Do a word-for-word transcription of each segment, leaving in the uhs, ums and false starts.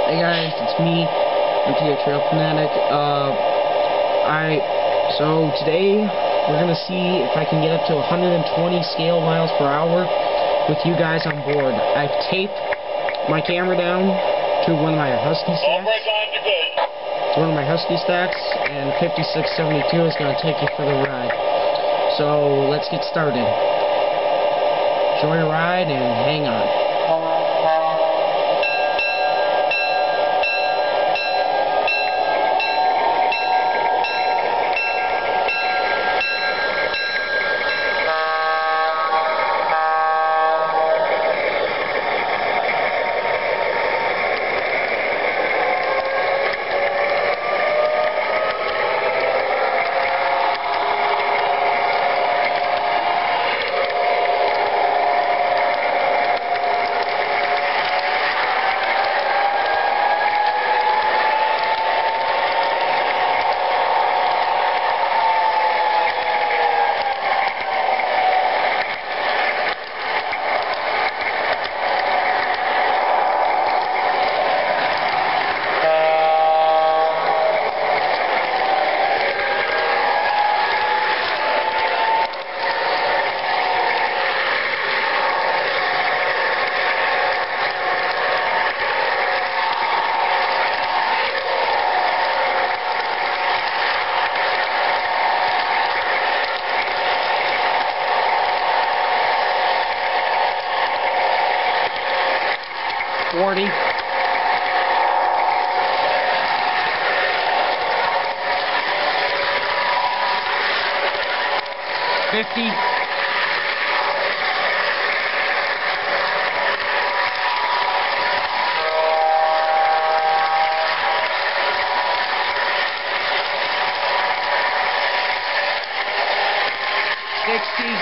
Hey guys, it's me, M T A Trail Fanatic. Uh, I so today we're gonna see if I can get up to one hundred twenty scale miles per hour with you guys on board. I've taped my camera down to one of my Husky stacks. To one of my Husky stacks, and fifty-six seventy-two is gonna take you for the ride. So let's get started. Enjoy your ride and hang on. forty. fifty. sixty.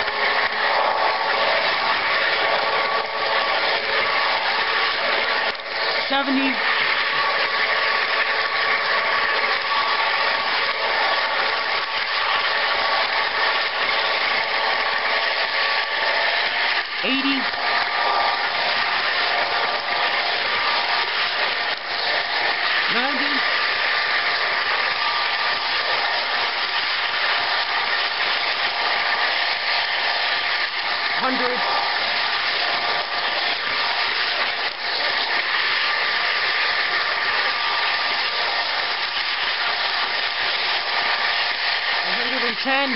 seventy. eighty. ninety. one hundred. ten.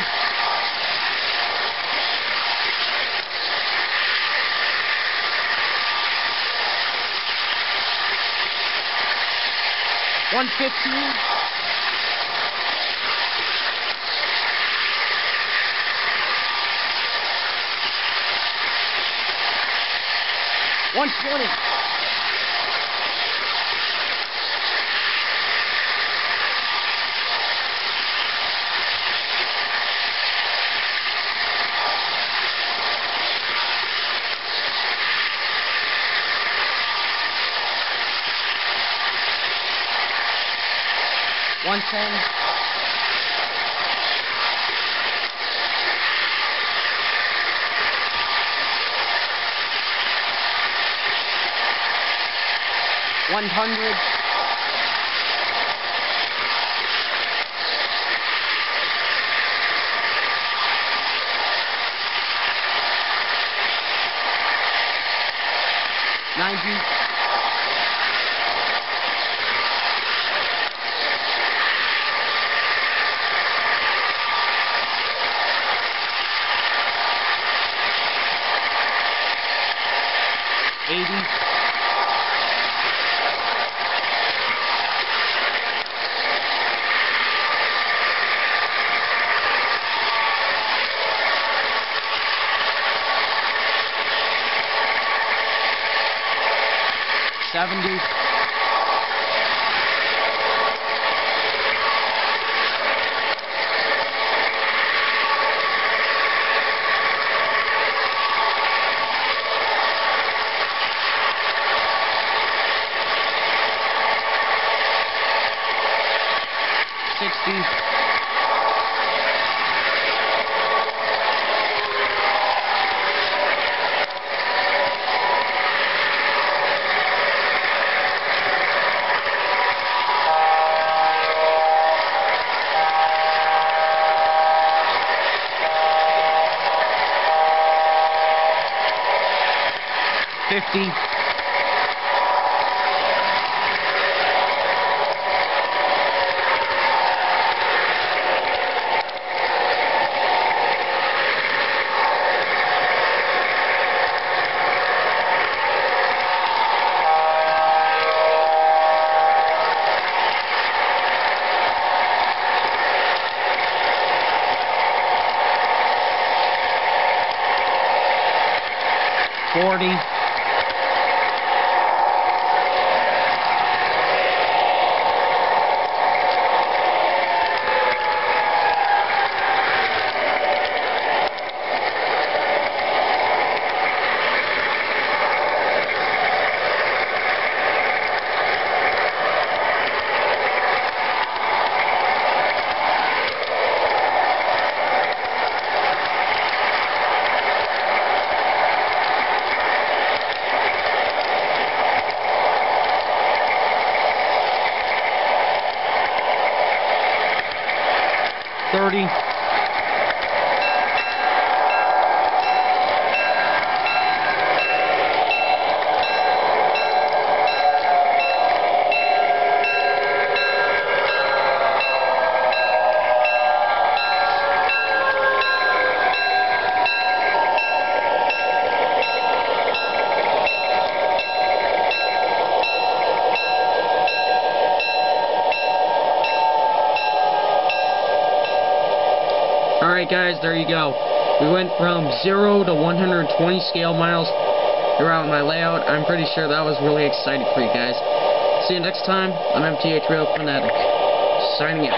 one fifteen. one twenty. one ten. one hundred. ninety. eighty. seventy. sixty. fifty. Forty. Thirty. Alright guys, there you go. We went from zero to one hundred twenty scale miles throughout my layout. I'm pretty sure that was really exciting for you guys. See you next time. I'm M T A Trail Fanatic. Signing out.